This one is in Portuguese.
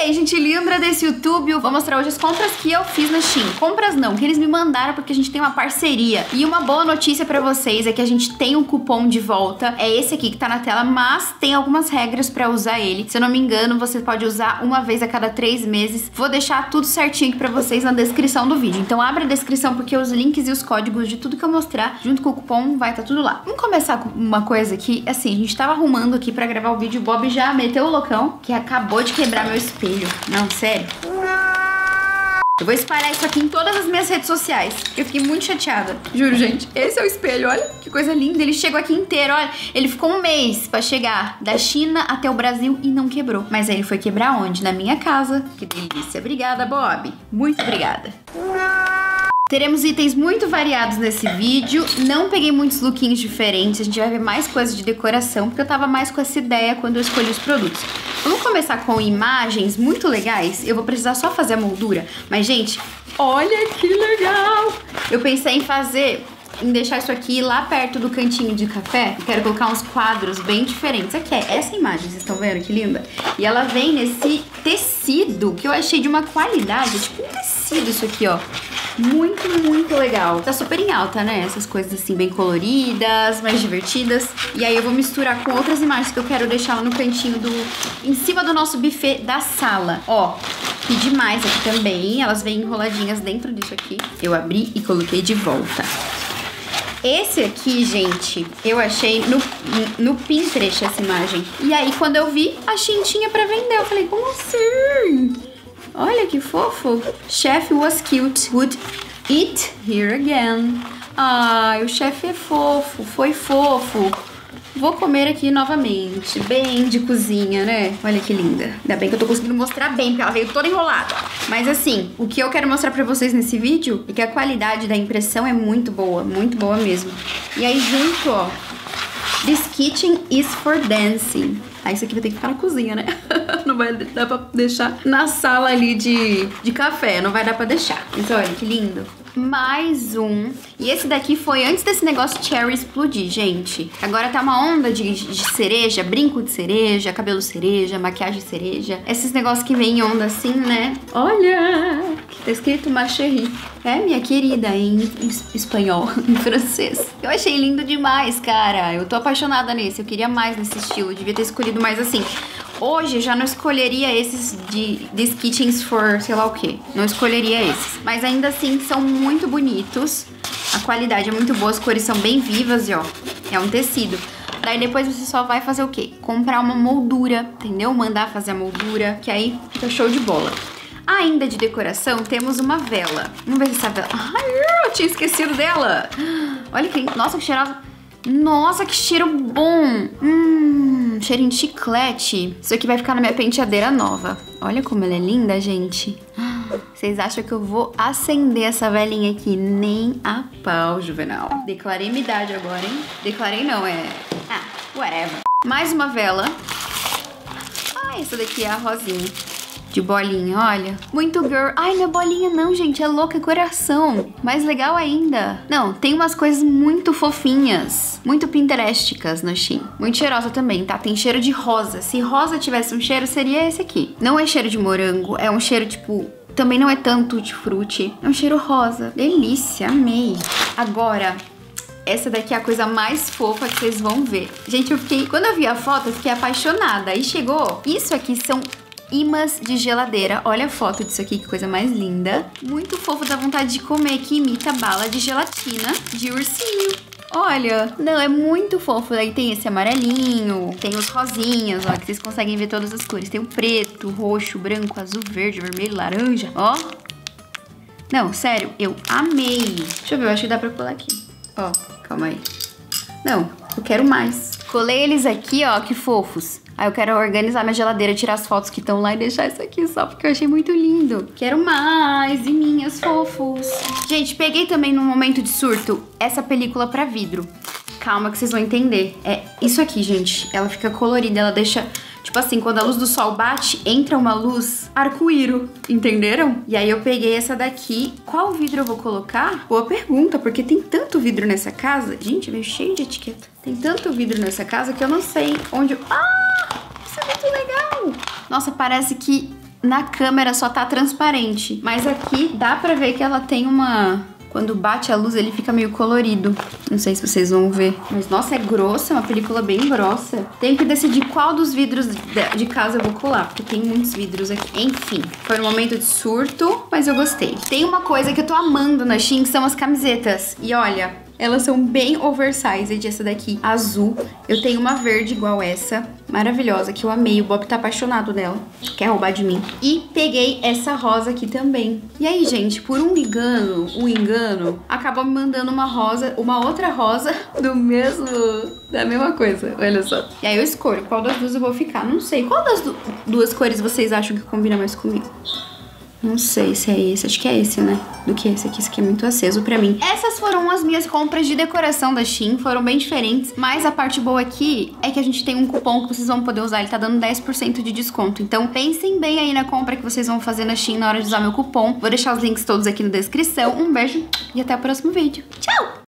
aí, gente linda desse YouTube, eu vou mostrar hoje as compras que eu fiz na Shein. Compras não, que eles me mandaram porque a gente tem uma parceria. E uma boa notícia pra vocês é que a gente tem um cupom de volta. É esse aqui que tá na tela, mas tem algumas regras pra usar ele. Se eu não me engano, você pode usar uma vez a cada 3 meses. Vou deixar tudo certinho aqui pra vocês na descrição do vídeo. Então abre a descrição porque os links e os códigos de tudo que eu mostrar junto com o cupom vai estar tudo lá. Vamos começar com uma coisa que, assim, a gente tava arrumando aqui pra gravar o vídeo. O Bob já meteu o loucão, que acabou de quebrar meu espelho. Não, sério. Eu vou espalhar isso aqui em todas as minhas redes sociais. Eu fiquei muito chateada. Juro, gente. Esse é o espelho, olha. Que coisa linda. Ele chegou aqui inteiro, olha. Ele ficou um mês pra chegar da China até o Brasil e não quebrou. Mas aí ele foi quebrar onde? Na minha casa. Que delícia. Obrigada, Bob. Muito obrigada. Teremos itens muito variados nesse vídeo. Não peguei muitos lookinhos diferentes. A gente vai ver mais coisas de decoração, porque eu tava mais com essa ideia quando eu escolhi os produtos. Vamos começar com imagens muito legais. Eu vou precisar só fazer a moldura. Mas, gente, olha que legal! Eu pensei em deixar isso aqui lá perto do cantinho de café. Eu quero colocar uns quadros bem diferentes. Aqui é essa imagem, vocês estão vendo que linda? E ela vem nesse tecido que eu achei de uma qualidade, tipo um tecido isso aqui, ó. Muito, muito legal. Tá super em alta, né? Essas coisas assim bem coloridas, mais divertidas. E aí eu vou misturar com outras imagens que eu quero deixar lá no cantinho em cima do nosso buffet da sala. Ó, que demais aqui também. Elas vêm enroladinhas dentro disso aqui. Eu abri e coloquei de volta. Esse aqui, gente, eu achei no Pinterest essa imagem. E aí, quando eu vi, a Shein tinha pra vender. Eu falei, como assim? Olha que fofo. Chef was cute. Would eat here again. Ai, o chefe é fofo. Foi fofo. Vou comer aqui novamente. Bem de cozinha, né? Olha que linda. Ainda bem que eu tô conseguindo mostrar bem, porque ela veio toda enrolada. Mas assim, o que eu quero mostrar pra vocês nesse vídeo é que a qualidade da impressão é muito boa mesmo. E aí junto, ó, this kitchen is for dancing. Aí isso aqui vai ter que ficar na cozinha, né? Não vai dar pra deixar na sala ali de café. Não vai dar pra deixar. Mas olha que lindo. Mais um. E esse daqui foi antes desse negócio cherry explodir, gente. Agora tá uma onda de cereja, brinco de cereja, cabelo cereja, maquiagem cereja. Esses negócios que vem em onda assim, né? Olha! Tá escrito ma chérie. É, minha querida, em espanhol, em francês. Eu achei lindo demais, cara. Eu tô apaixonada nesse. Eu queria mais nesse estilo. Eu devia ter escolhido mais assim. Hoje eu já não escolheria esses These Kitchens for sei lá o que. Não escolheria esses. Mas ainda assim são muito bonitos. A qualidade é muito boa, as cores são bem vivas e ó, é um tecido. Daí depois você só vai fazer o quê? Comprar uma moldura, entendeu? Mandar fazer a moldura, que aí fica show de bola. Ainda de decoração, temos uma vela. Vamos ver se essa vela... Ai, eu tinha esquecido dela. Olha que... Nossa, que cheirosa. Nossa, que cheiro bom. Cheirinho de chiclete. Isso aqui vai ficar na minha penteadeira nova. Olha como ela é linda, gente. Vocês acham que eu vou acender essa velinha aqui? Nem a pau, Juvenal. Declarei minha idade agora, hein? Declarei não, whatever. Mais uma vela. Ah, essa daqui é a rosinha. De bolinha, olha. Muito girl. Ai, não é bolinha não, gente. É louca, é coração. Mais legal ainda. Não, tem umas coisas muito fofinhas. Muito pinteresticas na Shein. Muito cheirosa também, tá? Tem cheiro de rosa. Se rosa tivesse um cheiro, seria esse aqui. Não é cheiro de morango. É um cheiro, tipo... Também não é tanto de frutti. É um cheiro rosa. Delícia, amei. Agora... Essa daqui é a coisa mais fofa que vocês vão ver. Gente, quando eu vi a foto, eu fiquei apaixonada. Aí chegou... Isso aqui são... imãs de geladeira. Olha a foto disso aqui, que coisa mais linda. Muito fofo, dá vontade de comer, que imita bala de gelatina de ursinho. Olha, não, é muito fofo. Aí tem esse amarelinho, tem os rosinhas, ó, que vocês conseguem ver todas as cores. Tem o preto, roxo, branco, azul, verde, vermelho, laranja, ó. Não, sério, eu amei. Deixa eu ver, eu acho que dá pra colar aqui. Ó, calma aí. Não, eu quero mais. Colei eles aqui, ó, que fofos. Aí eu quero organizar minha geladeira, tirar as fotos que estão lá e deixar isso aqui só porque eu achei muito lindo. Quero mais, e minhas fofos. Gente, peguei também num momento de surto essa película pra vidro. Calma que vocês vão entender. É isso aqui, gente. Ela fica colorida, ela deixa... Tipo assim, quando a luz do sol bate, entra uma luz arco-íro, entenderam? E aí eu peguei essa daqui. Qual vidro eu vou colocar? Boa pergunta, porque tem tanto vidro nessa casa. Gente, veio cheio de etiqueta. Tem tanto vidro nessa casa que eu não sei onde... Ah! Isso é muito legal! Nossa, parece que na câmera só tá transparente. Mas aqui dá pra ver que ela tem uma... Quando bate a luz, ele fica meio colorido. Não sei se vocês vão ver. Mas, nossa, é grossa, é uma película bem grossa. Tenho que decidir qual dos vidros de casa eu vou colar, porque tem muitos vidros aqui. Enfim, foi um momento de surto, mas eu gostei. Tem uma coisa que eu tô amando na Shein, que são as camisetas. E olha... Elas são bem oversized, essa daqui, azul. Eu tenho uma verde igual essa, maravilhosa, que eu amei. O Bob tá apaixonado dela, quer roubar de mim. E peguei essa rosa aqui também. E aí, gente, por um engano, acabou me mandando uma outra rosa da mesma coisa, olha só. E aí eu escolho qual das duas eu vou ficar. Não sei, qual das duas cores vocês acham que combina mais comigo? Não sei se é esse, acho que é esse, né? Do que esse aqui é muito aceso pra mim. Essas foram as minhas compras de decoração da Shein, foram bem diferentes. Mas a parte boa aqui é que a gente tem um cupom que vocês vão poder usar, ele tá dando 10% de desconto. Então pensem bem aí na compra que vocês vão fazer na Shein na hora de usar meu cupom. Vou deixar os links todos aqui na descrição. Um beijo e até o próximo vídeo. Tchau!